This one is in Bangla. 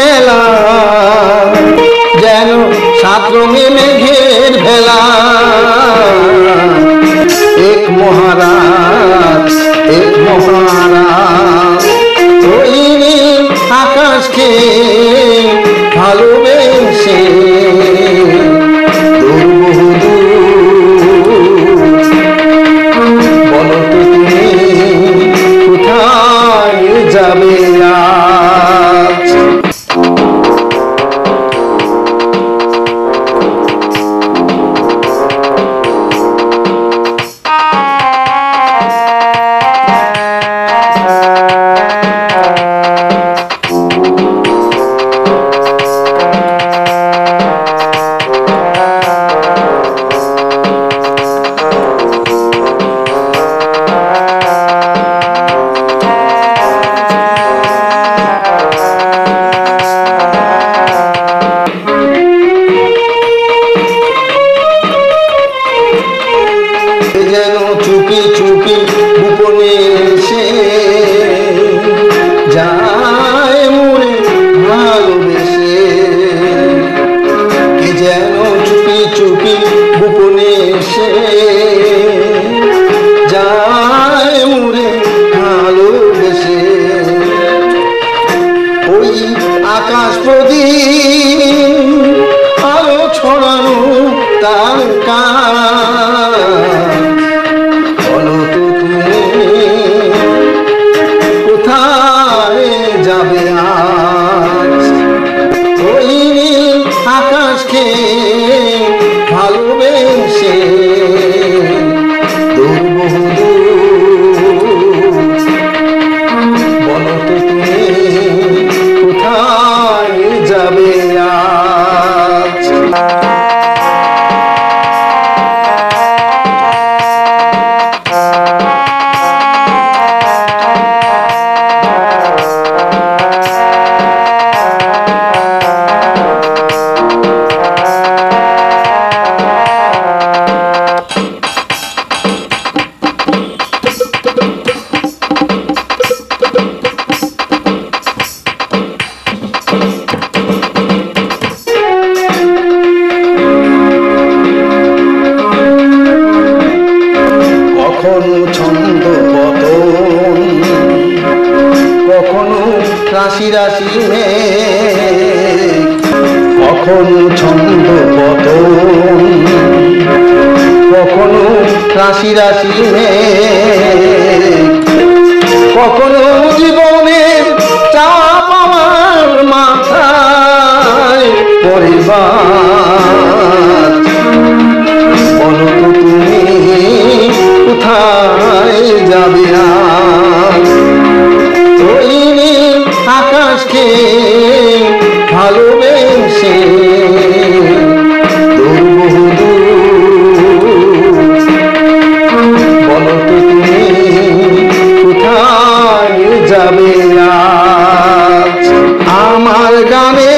মেলা যেন সাত রঙে মেঘের ভেলা এক মহারাজ এক মহারাজ ওই নীল আকাশকে ভালোবেসে বলো তো তুমি কোথায় যাবে আজ? যেন চুপি চুপি গোপনে এসে যায় মনে ভালোবেসে কে যেন চুপি চুপি গোপনে এসে যায় মনে ভালোবেসে ওই আকাশ প্রদীপ আলো ছড়ানো তার বলো তো তুমি কোথায় যাবে আজ? ওই নীল আকাশকে ভালোবেসে দূর বহু দূর বলো তো তুমি কোথায় যাবে আজ? কখনো ছন্দ পতন কখনো রাশি রাশি মেঘ কখনো ছন্দ পতন কখনো রাশি রাশি মেঘ কখনো জীবনের চাপ আমার মাথায় পরিবার বলো তো তুমি কোথায় যাবে আজ? ওই নীল আকাশকে ভালোবেসে দূর বহু দূর বলো তো তুমি কোথায় যাবে আজ? আমার গানে